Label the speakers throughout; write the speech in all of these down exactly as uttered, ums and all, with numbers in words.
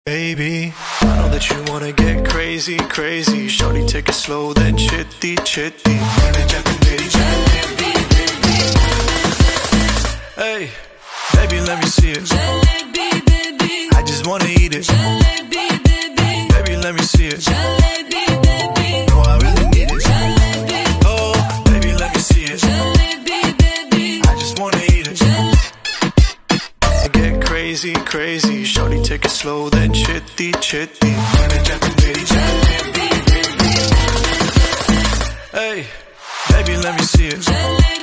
Speaker 1: Baby, I know that you wanna get crazy, crazy. Shorty, take it slow, then chitty, chitty. Hey, baby, let me see it. I just wanna eat it. Baby, let me see it. Oh, I really need it. Oh, baby, let me see it. I just wanna eat it. Get crazy, crazy. Shorty, take it slow, then chitty, chitty. Hey, baby, let me see it.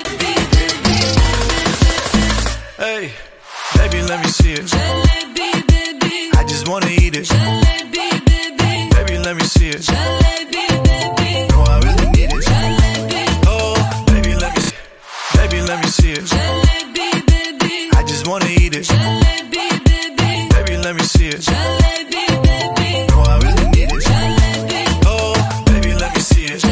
Speaker 1: Hey, baby, let me see it. I just wanna eat it. Baby, let me see it. Oh, I really need it. Oh, baby, let me see it. Baby, let me see it. I just wanna eat it. Baby, let me see it. Oh, I really need it. Oh, baby, let me see it.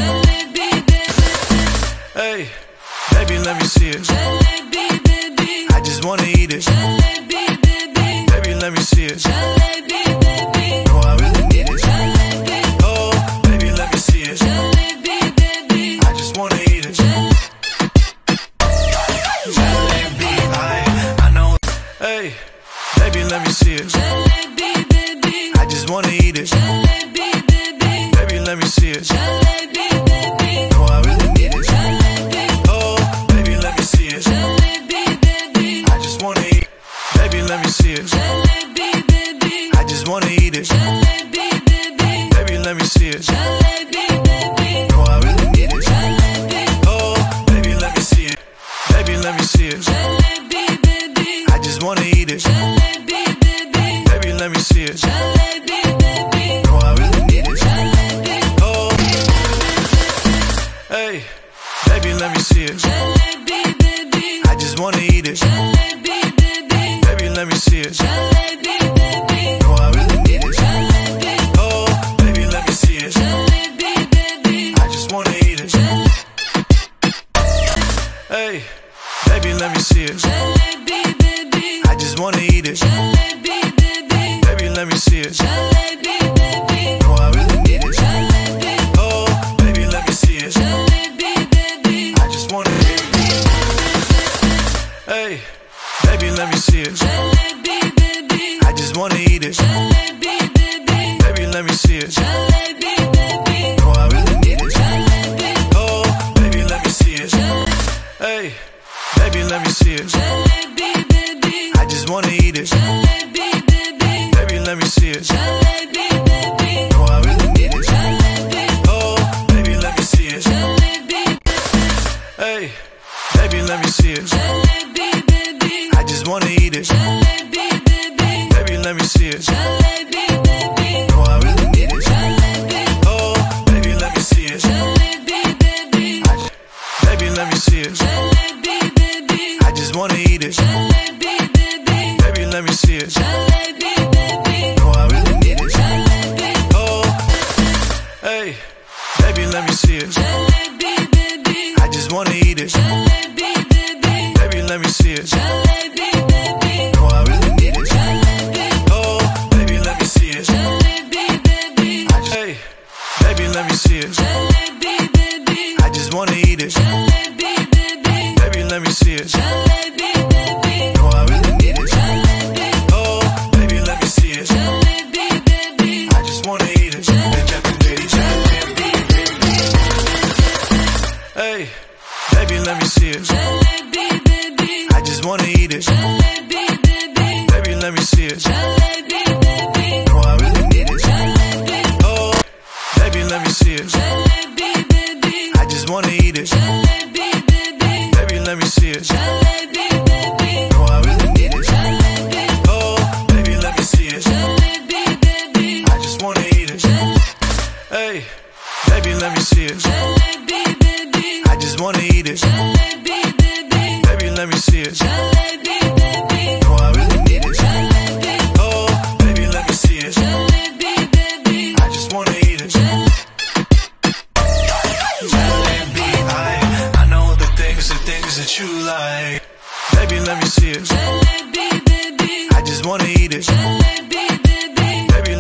Speaker 1: Hey, baby, let me see it. I just wanna eat it. Baby, let me see it. Oh, I really need it. Oh, baby, let me see it. I just wanna eat it. I, I know. Hey, baby, let me see it. I just wanna eat it. Baby, let me see it. Oh, I really need it. Oh, baby, let me see it. I just wanna eat. Baby, let me see it. I just wanna eat it. Baby, let me see it. Oh, I really need it. Oh, baby, let me see it. Baby, let me see it. I just wanna eat it. Baby, let me see it. Oh, I really need it. Oh, hey, baby, let me see it. I just wanna eat it. Baby, let me see it. Oh, I really need it. Oh, baby, let me see it. I just wanna eat it. Hey, baby, let me see it. I just wanna eat it. Baby, let me see it. Oh, I really need it. Oh, baby, let me see it. I just wanna eat it. Hey, baby, let me see it. I just wanna eat it. Baby, let me see it. Oh, I really need it. Oh, baby, let me see it. Hey, baby, let me see it. I just wanna eat it. Baby, let me see it. Oh, I really need it. Oh, baby, let me see it. Hey, baby, let me see it. I just wanna eat it. Baby, let me see it. Oh, I really need it. Oh, baby, let me see it. I just, baby, let me see it. I just wanna eat it. Baby, let me see it. Oh, I really need it.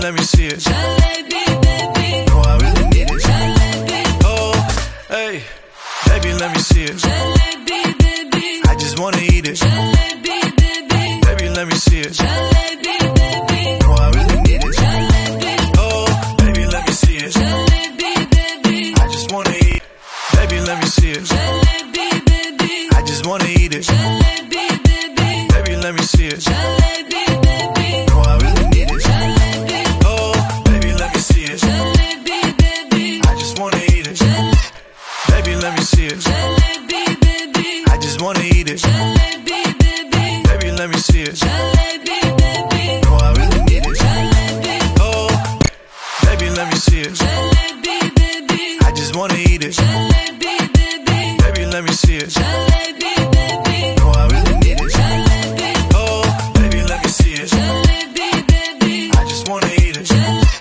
Speaker 1: let me see it. Jalebi, baby. Oh, I really need it. Jalebi. Oh, hey, baby, let me see it. Jalebi, baby. I just wanna eat it. Jalebi, baby. Baby, let me see it. Jalebi, baby. Oh, I really need it. Jalebi. Oh, baby, let me see it. Jalebi, baby. I just wanna eat. Baby, let me see it. Jalebi, baby. I just wanna eat it. Jalebi, baby. Baby, let me see it. Jalebi, baby. Oh, I really need it. Jalebi. Oh, baby, let me see it. Jalebi, baby. I just wanna eat it. Baby, let me see it. Jalebi, baby. I just wanna eat it. Jalebi, baby. Baby, let me see it. Jalebi, baby. Oh, I really need it. Jalebi. Oh, baby, let me see it. Jalebi, baby. I just wanna eat it. Jalebi, baby. Baby, let me see it. Jalebi, baby. Oh, I really need it. Jalebi. Oh, baby, let me see it. Jalebi, baby. I just wanna eat it.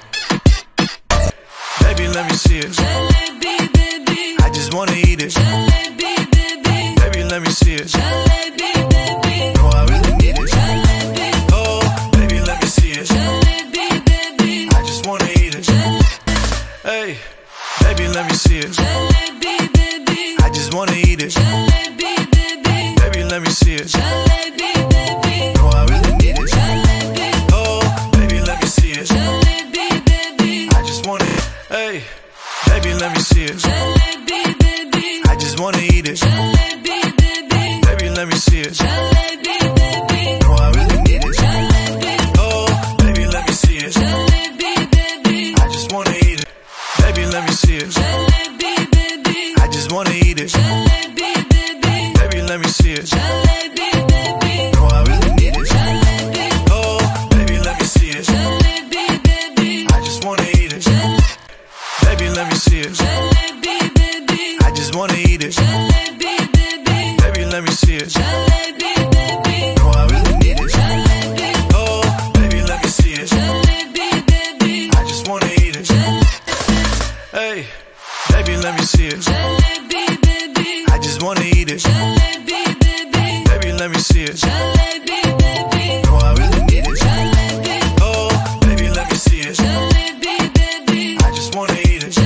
Speaker 1: Baby, let me see it. Jalebi, baby. I just wanna eat it. Jalebi, baby. Baby, let me see it. Jalebi, baby. Oh, I really need it. Jalebi. Oh, baby, let me see it. Jalebi, baby. I just wanna eat it. Hey, baby, let me see it. Jalebi, baby. I just wanna eat it. Jalebi, baby. Baby, let me see it. Jalebi, baby. Oh, I really need it. Jalebi. Oh, baby, let me see it. Jalebi, baby. I just wanna eat. Hey, baby, let me see it. Jalebi, baby. I just wanna eat it. Jalebi, baby. Baby, let me see it. Jalebi, baby. Oh, I really need it. Jalebi. Oh, baby, let me see it. Jalebi, baby. I just wanna eat it. Baby, let me see it. Jalebi, baby. I just wanna eat it. Jalebi, baby. Baby, let me see it. Jalebi, baby. Oh, I really need it. Jalebi. Oh, baby, let me see it. Jalebi, baby. I just wanna eat it. Baby, let me see it. Jalebi, baby. I just wanna eat it. Jalebi, baby. Baby, let me see it. Jalebi, baby. Oh, I really need it. Jalebi. Oh, baby, let me see it. Jalebi, baby. I just wanna eat it. Hey, baby, let me see it. Jalebi, baby. I just wanna eat it. Jalebi, baby. Baby, let me see it. Jalebi, baby. Oh, I really need it. Jalebi. Oh, baby, let me see it. Jalebi, baby. I just wanna eat it.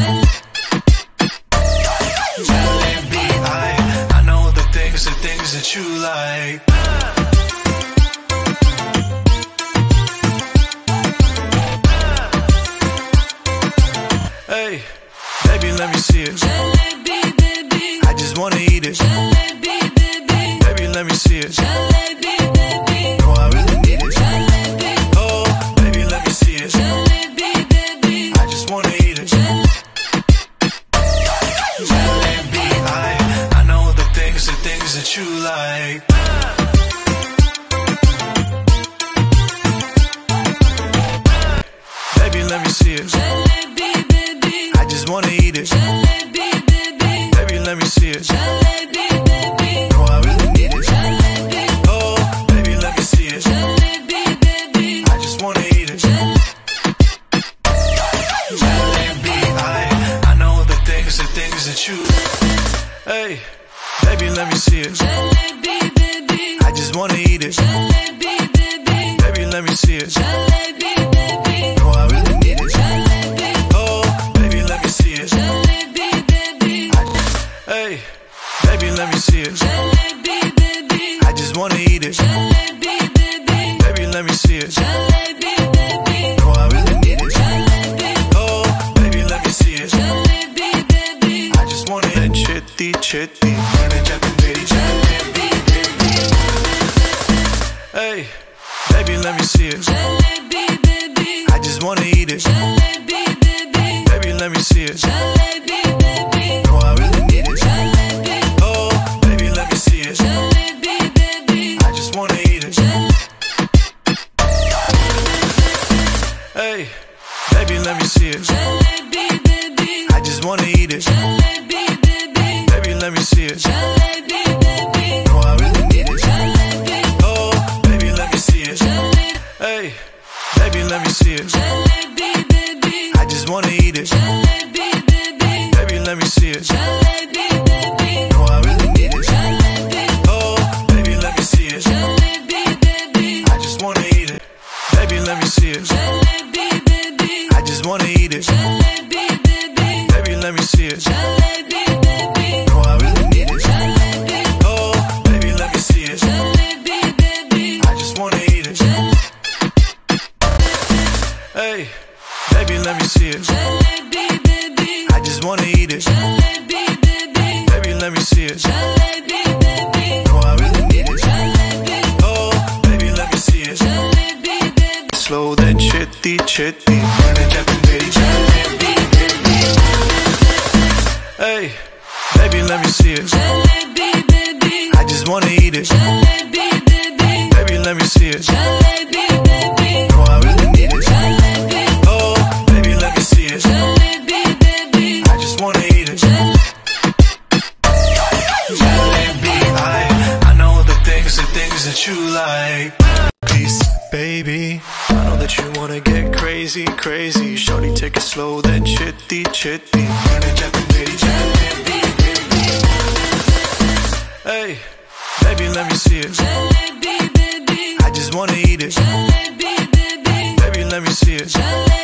Speaker 1: Jalebi, I, I know the things, the things that you like. Hey, baby, let me see it. Jalebi, baby. I just wanna eat it. Jalebi, baby. Baby, let me see it. Jalebi, baby. Oh, I really need it. Jalebi. Oh, baby, let me see it. Jalebi, baby. I just wanna eat it. Jalebi, I, I know the things, the things that you like. Baby, let me see it. Jalebi, baby. I just wanna eat it. Jalebi, baby. Baby, let me see it. Jalebi, baby. Oh, I really need it. Jalebi. Oh, baby, let me see it. Jalebi, baby. I just wanna eat it. Jalebi, I, I know the things, the things that you. Hey, baby, let me see it. Jalebi, baby. I just wanna eat it. Jalebi, baby. Baby, let me see it. Jalebi, baby. Oh, I really need it. Jalebi. Oh, baby, let me see it. Jalebi, baby. I, hey, baby, let me see it. Jalebi, baby. I just wanna eat it. Jalebi, baby. Baby, let me see it. Jalebi, baby. Oh, I really need it. Jalebi. Oh, baby, let me see it. Jalebi, baby. I just wanna eat it. Chetty, chetty. Hey, baby, let me see it. Jalebi, baby. I just wanna eat it. Jalebi, baby. Baby, let me see it. Jalebi, baby. Oh, I really need it. Jalebi. Oh, baby, let me see it. Jalebi, baby. I just wanna eat it. Hey, baby, let me see it. Jalebi, baby. I just wanna eat it. Jalebi, baby. Baby, let me see it. Jalebi, baby. Oh, I really need it. Jalebi. Oh, baby, let me see it. Hey, baby, let me see it. Jalebi, baby. I just wanna eat it. Jalebi, baby. Baby, let me see it. Jalebi, baby. Oh, I really need it. Jalebi. Oh, baby, let me see it. Jalebi, baby. I just wanna eat it. Baby, let me see it. Jalebi, baby. eat it. Baby, let me see it. No, I really need it. Oh, baby, let me see it. I just wanna eat it. Hey, baby, let me see it. I just wanna eat it. Baby, let me see it. No, I really need it. Oh, baby, let me see it. Slow then chitty chitty. Hey, baby, let me see it. I just wanna eat it. Baby, let me see it. No, I really need it. Oh, baby, let me see it. I just wanna eat it. Jalebi, I, I know the things, the things that you like. Please, baby, I know that you wanna get crazy, crazy. Shorty, take it slow, then chitty, chitty. Hey, baby, let me see it. I just wanna eat it. Baby, let me see it.